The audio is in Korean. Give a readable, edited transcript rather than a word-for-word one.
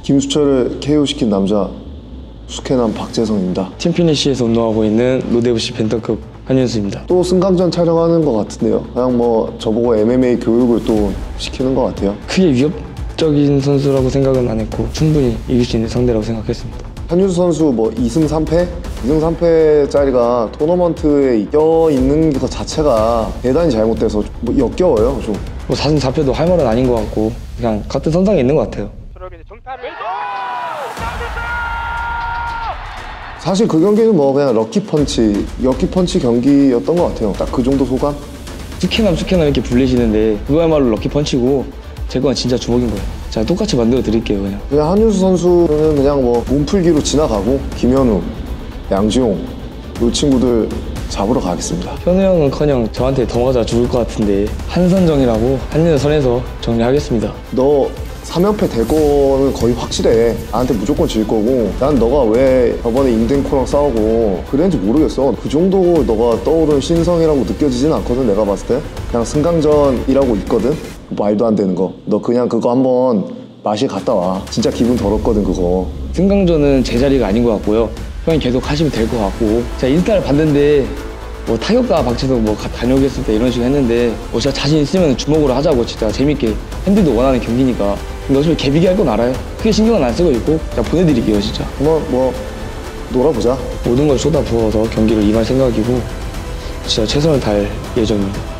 김수철을 KO시킨 남자 숙해남 박재성입니다. 팀피니시에서 운동하고 있는 로데FC 벤터급 한윤수입니다. 또 승강전 촬영하는 것 같은데요. 그냥 뭐 저보고 MMA 교육을 또 시키는 것 같아요. 크게 위협적인 선수라고 생각은 안 했고 충분히 이길 수 있는 상대라고 생각했습니다. 한윤수 선수 뭐 2승 3패? 2승 3패짜리가 토너먼트에 껴있는 것 자체가 대단히 잘못돼서 뭐 역겨워요 좀. 뭐 4승 4패도 할 말은 아닌 것 같고 그냥 같은 선상에 있는 것 같아요. 사실 그 경기는 뭐 그냥 럭키펀치 경기였던 것 같아요. 딱 그 정도 소감? 숙해남 이렇게 불리시는데 그거야말로 럭키펀치고 제 건 진짜 주먹인 거예요. 제가 똑같이 만들어 드릴게요 그냥 한윤수 선수는 그냥 뭐 몸풀기로 지나가고 김현우, 양지용 이 친구들 잡으러 가겠습니다. 현우 형은커녕 저한테 더 맞아 죽을 것 같은데 한선정이라고 한윤수 선에서 정리하겠습니다. 너 3연패 될 거는 거의 확실해. 나한테 무조건 질 거고 난 너가 왜 저번에 임den코랑 싸우고 그랬는지 모르겠어. 그 정도 너가 떠오른 신성이라고 느껴지진 않거든. 내가 봤을 때 그냥 승강전이라고 있거든. 말도 안 되는 거. 너 그냥 그거 한번 마실 갔다 와. 진짜 기분 더럽거든 그거. 승강전은 제 자리가 아닌 것 같고요. 형이 계속 하시면 될 것 같고 제가 인스타를 봤는데 뭐 타격가 박지성 뭐 다녀오겠습니다 이런 식으로 했는데 뭐 제가 자신 있으면 주먹으로 하자고 진짜 재밌게 팬들도 원하는 경기니까. 근데 어차피 개비기 할 건 알아요. 크게 신경은 안 쓰고 있고 그냥 보내드릴게요 진짜. 뭐 놀아보자. 모든 걸 쏟아부어서 경기를 임할 생각이고 진짜 최선을 다할 예정입니다.